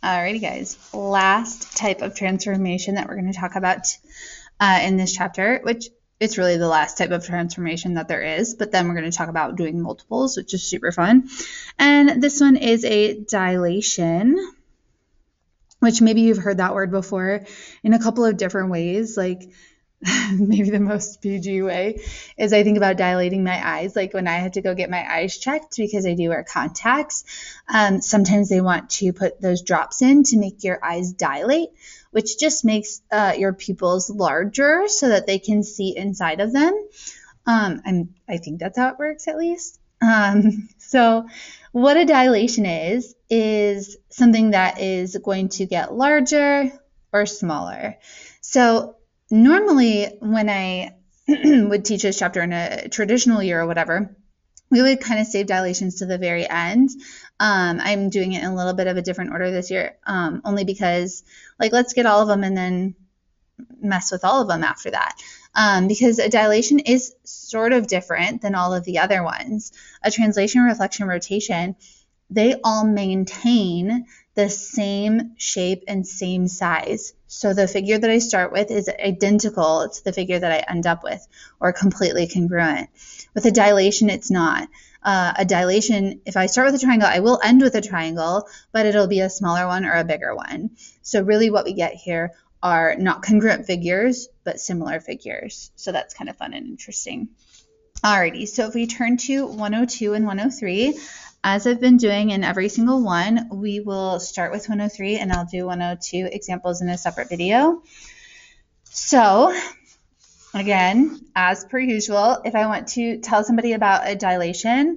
Alrighty, guys. Last type of transformation that we're going to talk about in this chapter, which it's really the last type of transformation that there is, but then we're going to talk about doing multiples, which is super fun. And this one is a dilation, which maybe you've heard that word before in a couple of different ways. Like maybe the most PG way is I think about dilating my eyes. Like when I had to go get my eyes checked because I do wear contacts, sometimes they want to put those drops in to make your eyes dilate, which just makes your pupils larger so that they can see inside of them. I think that's how it works, at least. So what a dilation is something that is going to get larger or smaller. So normally when I would teach this chapter in a traditional year or whatever, we would kind of save dilations to the very end. I'm doing it in a little bit of a different order this year, only because, like, let's get all of them and then mess with all of them after that. Because a dilation is sort of different than all of the other ones. A translation, reflection, rotation, they all maintain the same shape and same size. So the figure that I start with is identical to the figure that I end up with, or completely congruent. With a dilation, it's not. A dilation, if I start with a triangle, I will end with a triangle, but it'll be a smaller one or a bigger one. So really what we get here are not congruent figures, but similar figures. So that's kind of fun and interesting. Alrighty, so if we turn to 102 and 103, as I've been doing in every single one, we will start with 103 and I'll do 102 examples in a separate video. So again, as per usual, if I want to tell somebody about a dilation,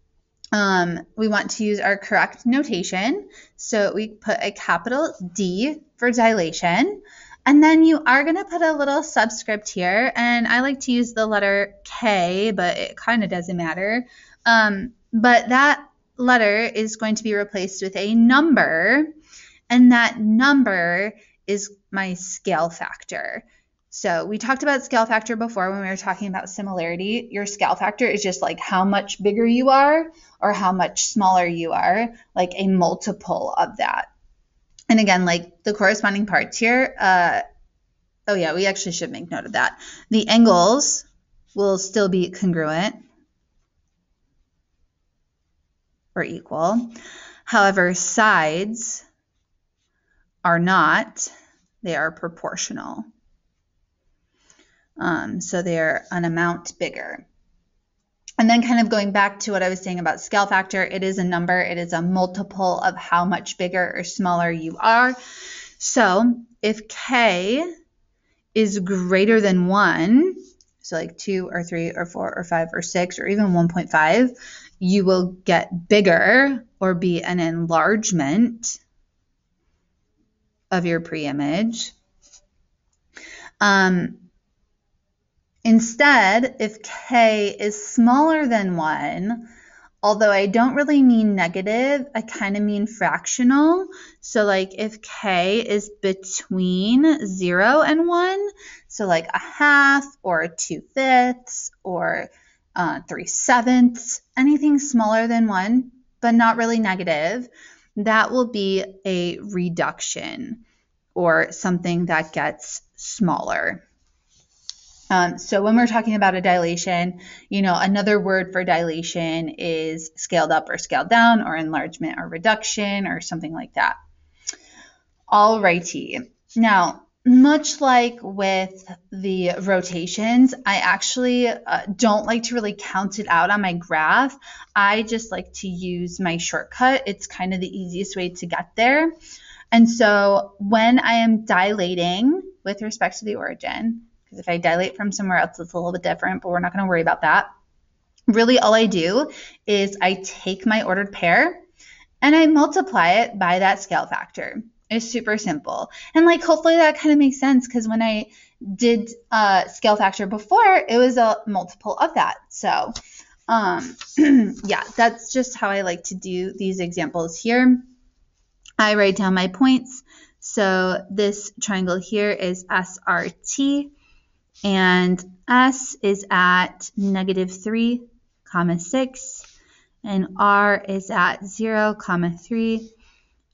we want to use our correct notation. So we put a capital D for dilation. And then you are going to put a little subscript here. And I like to use the letter K, but it kind of doesn't matter. But that letter is going to be replaced with a number. And that number is my scale factor. So we talked about scale factor before when we were talking about similarity. Your scale factor is just like how much bigger you are or how much smaller you are, like a multiple of that. And again, like the corresponding parts here, oh yeah, we actually should make note of that. The angles will still be congruent or equal. However, sides are not. They are proportional. So they're an amount bigger. And then kind of going back to what I was saying about scale factor, it is a number. It is a multiple of how much bigger or smaller you are. So if K is greater than 1, so like 2 or 3 or 4 or 5 or 6 or even 1.5, you will get bigger or be an enlargement of your preimage. Instead, if K is smaller than 1, although I don't really mean negative, I kind of mean fractional. So like if K is between 0 and 1, so like a half or 2/5 or 3/7, anything smaller than 1, but not really negative, that will be a reduction or something that gets smaller. So when we're talking about a dilation, another word for dilation is scaled up or scaled down or enlargement or reduction or something like that. Alrighty. Now, much like with the rotations, I actually don't like to really count it out on my graph. I just like to use my shortcut. It's kind of the easiest way to get there. And so when I am dilating with respect to the origin, because if I dilate from somewhere else, it's a little bit different, but we're not going to worry about that. Really, all I do is I take my ordered pair and I multiply it by that scale factor. It's super simple. And like, hopefully that kind of makes sense, because when I did scale factor before, it was a multiple of that. So yeah, that's just how I like to do these examples here. I write down my points. So this triangle here is SRT. And S is at -3, 6, and R is at 0, 3,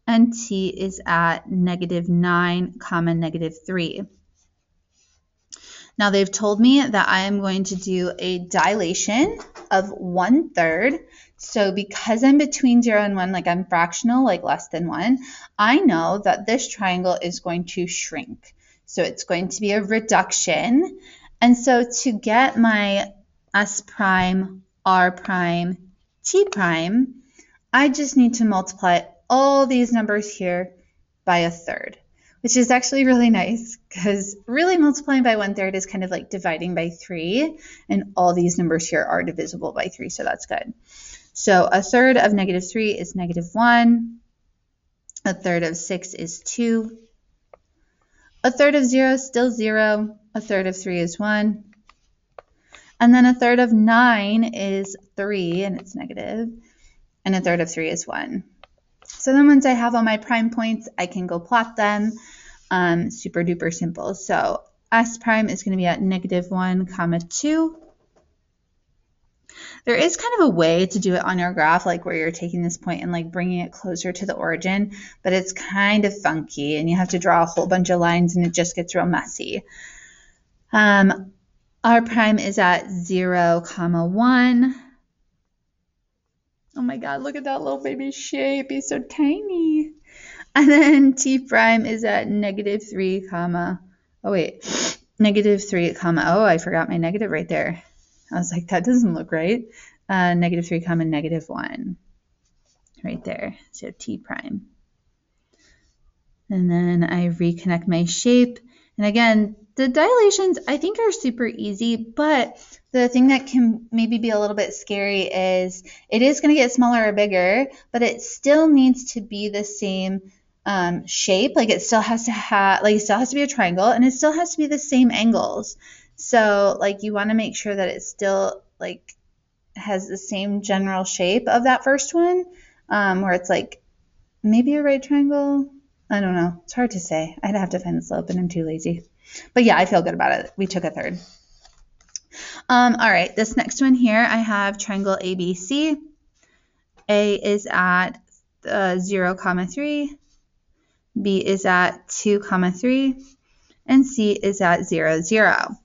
and t is at -9, -3. Now they've told me that I am going to do a dilation of 1/3. So because I'm between 0 and 1, like I'm fractional, like less than 1, I know that this triangle is going to shrink. So it's going to be a reduction. And so to get my S prime, R prime, T prime, I just need to multiply all these numbers here by 1/3, which is actually really nice because really multiplying by 1/3 is kind of like dividing by 3, and all these numbers here are divisible by 3, so that's good. So 1/3 of -3 is -1, 1/3 of 6 is 2, 1/3 of 0 is still 0, 1/3 of 3 is 1, and then 1/3 of 9 is 3, and it's negative, and 1/3 of 3 is 1. So then once I have all my prime points, I can go plot them. Super duper simple. So S prime is going to be at -1, 2. There is kind of a way to do it on your graph, like where you're taking this point and like bringing it closer to the origin, but it's kind of funky and you have to draw a whole bunch of lines and it just gets real messy. R prime is at 0, 1. Oh my God, look at that little baby shape. He's so tiny. And then T prime is at -3, -3, oh, I forgot my negative right there. I was like, that doesn't look right. -3, -1 right there. So T prime. And then I reconnect my shape. And again, the dilations I think are super easy, but the thing that can maybe be a little bit scary is it is going to get smaller or bigger, but it still needs to be the same shape. Like it still has to have, like it still has to be a triangle, and it still has to be the same angles. So like you want to make sure that it still like has the same general shape of that first one, where it's like maybe a right triangle. I don't know. It's hard to say. I'd have to find the slope, and I'm too lazy. But yeah, I feel good about it. We took 1/3. All right, this next one here, I have triangle ABC. A is at 0, 3. B is at 2, 3. And C is at 0, 0.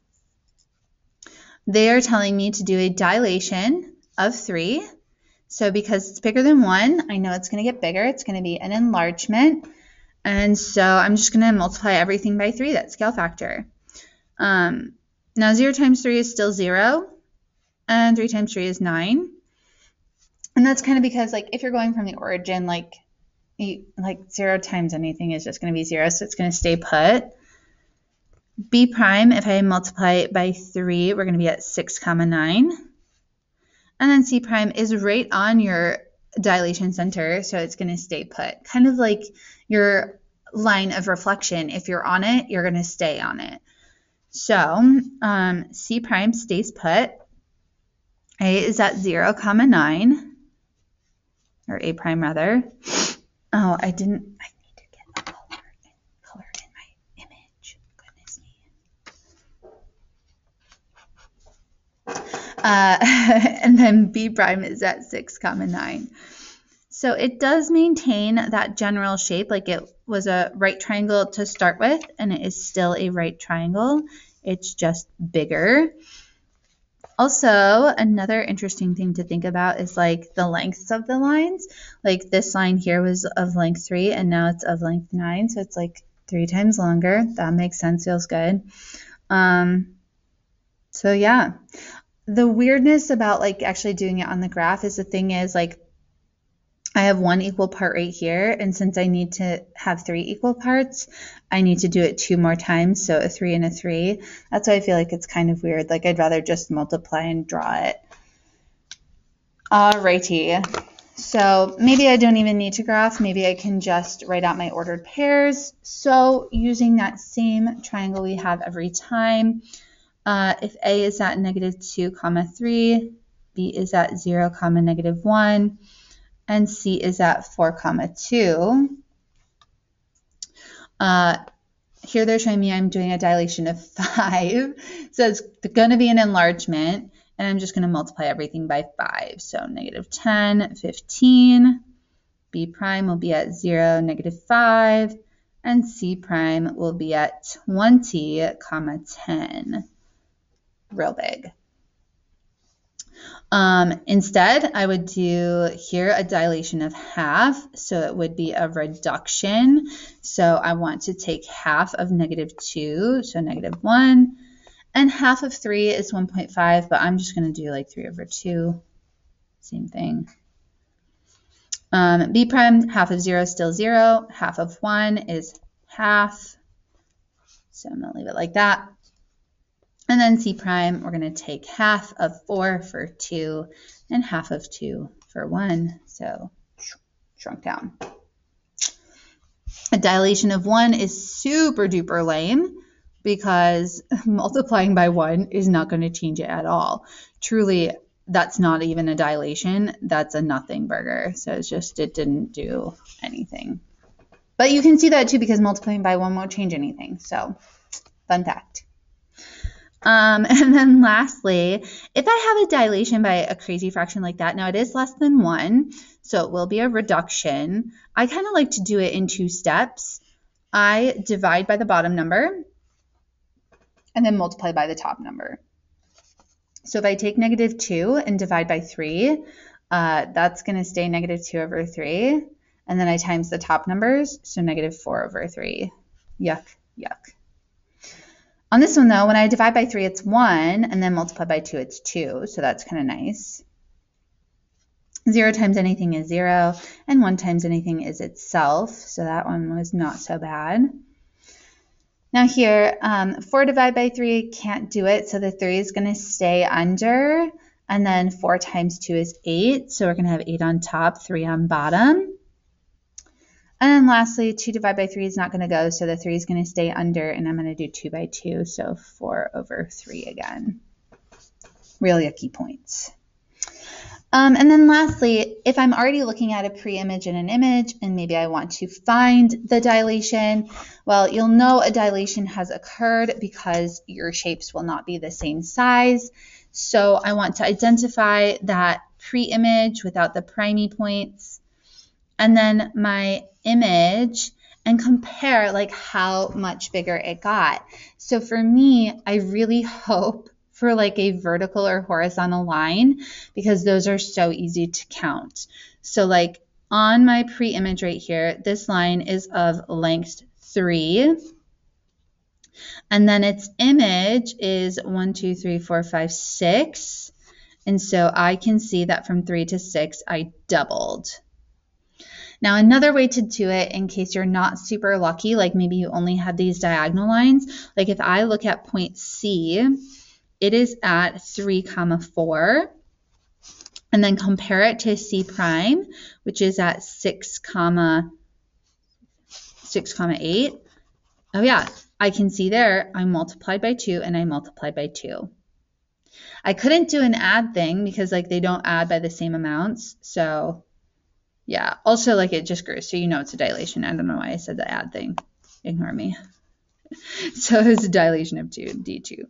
They are telling me to do a dilation of 3. So because it's bigger than 1, I know it's going to get bigger. It's going to be an enlargement. And so I'm just going to multiply everything by 3, that scale factor. Now 0 times 3 is still 0, and 3 times 3 is 9. And that's kind of because like if you're going from the origin, like 0 times anything is just going to be 0, so it's going to stay put. B prime, if I multiply it by 3, we're going to be at 6, 9. And then C prime is right on your dilation center, so it's going to stay put. Kind of like your line of reflection. If you're on it, you're going to stay on it. So C prime stays put. A is at 0, 9, or A prime rather. Oh, I need to get a color in my image. Goodness me. And then B prime is at 6, 9. So it does maintain that general shape, like it was a right triangle to start with, and it is still a right triangle. It's just bigger. Also, another interesting thing to think about is like the lengths of the lines. Like this line here was of length 3, and now it's of length 9, so it's like 3 times longer. That makes sense, feels good. So yeah, the weirdness about like actually doing it on the graph is the thing is like I have 1 equal part right here, and since I need to have 3 equal parts, I need to do it 2 more times, so a 3 and a 3. That's why I feel like it's kind of weird. Like I'd rather just multiply and draw it. Alrighty, so maybe I don't even need to graph. Maybe I can just write out my ordered pairs. So using that same triangle we have every time, if A is at -2, 3, B is at 0, -1, and C is at 4, 2. Here they're showing me I'm doing a dilation of 5. So it's going to be an enlargement, and I'm just going to multiply everything by 5. So -10, 15, B prime will be at 0, -5, and C prime will be at 20, 10. Real big. Instead, I would do here a dilation of half, so it would be a reduction. So I want to take half of -2, so -1, and half of 3 is 1.5, but I'm just going to do like 3/2, same thing. B prime, half of 0 is still 0, half of 1 is half, so I'm going to leave it like that. And then C prime, we're going to take half of 4 for 2 and half of 2 for 1. So shrunk down. A dilation of 1 is super duper lame because multiplying by 1 is not going to change it at all. Truly, that's not even a dilation. That's a nothing burger. So it's just, it didn't do anything. But you can see that too because multiplying by 1 won't change anything. So fun fact. And then lastly, if I have a dilation by a crazy fraction like that, now it is less than 1, so it will be a reduction. I kind of like to do it in 2 steps. I divide by the bottom number and then multiply by the top number. So if I take -2 and divide by 3, that's going to stay -2/3. And then I times the top numbers, so -4/3. Yuck, yuck. On this one, though, when I divide by 3, it's 1, and then multiply by 2, it's 2, so that's kind of nice. 0 times anything is 0, and 1 times anything is itself, so that one was not so bad. Now here, 4 divided by 3, can't do it, so the 3 is going to stay under, and then 4 times 2 is 8, so we're going to have 8 on top, 3 on bottom. And then lastly, 2 divided by 3 is not going to go, so the 3 is going to stay under, and I'm going to do 2 by 2, so 4/3 again. Real yucky points. And then lastly, if I'm already looking at a pre-image and an image, and maybe I want to find the dilation, well, you'll know a dilation has occurred because your shapes will not be the same size. So I want to identify that pre-image without the primey points, and then my image, and compare like how much bigger it got. So for me, I really hope for like a vertical or horizontal line because those are so easy to count. So like on my pre-image right here, this line is of length 3. And then its image is 1, 2, 3, 4, 5, 6. And so I can see that from 3 to 6, I doubled. Now, another way to do it in case you're not super lucky, like maybe you only have these diagonal lines, like if I look at point C, it is at 3, 4, and then compare it to C prime, which is at 6, 8. Oh yeah, I can see there I multiplied by 2 and I multiplied by 2. I couldn't do an add thing because like they don't add by the same amounts, so yeah, also like it just grew, so you know it's a dilation. I don't know why I said the add thing. Ignore me. So it's a dilation of 2, D2.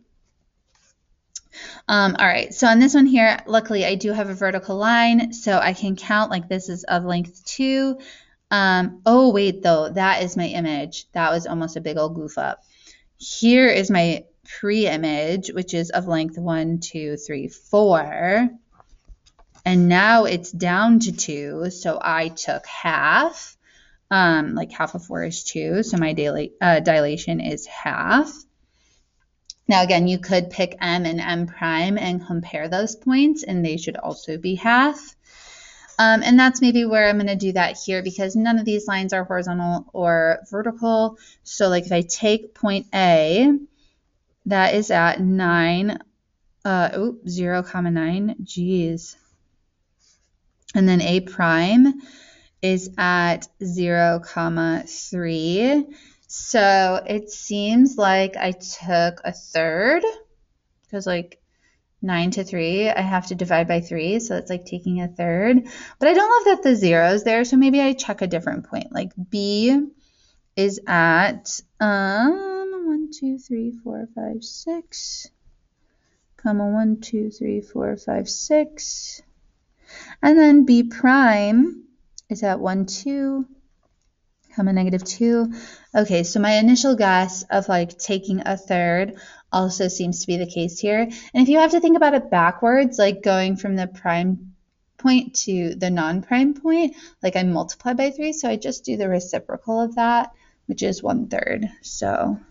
All right, so on this one here, luckily I do have a vertical line, so I can count like this is of length 2. Oh, wait, though, that is my image. That was almost a big old goof up. Here is my pre-image, which is of length 1, 2, 3, 4. And now it's down to 2, so I took half. Like half of 4 is 2, so my dilation is half. Now again, you could pick M and M prime and compare those points, and they should also be half. And that's maybe where I'm going to do that here because none of these lines are horizontal or vertical. So like if I take point A, that is at 9, 0, 9, geez. And then A prime is at 0, 3. So it seems like I took a third because like 9 to 3, I have to divide by 3. So it's like taking a third. But I don't love that the 0 is there. So maybe I check a different point. Like B is at 1, 2, 3, 4, 5, 6, 1, 2, 3, 4, 5, 6. And then B prime is at 1, 2, comma negative 2. Okay, so my initial guess of like taking a third also seems to be the case here. And if you have to think about it backwards, like going from the prime point to the non-prime point, like I multiply by 3, so I just do the reciprocal of that, which is 1/3. So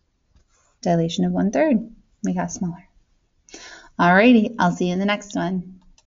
dilation of 1/3, we got smaller. Alrighty, I'll see you in the next one.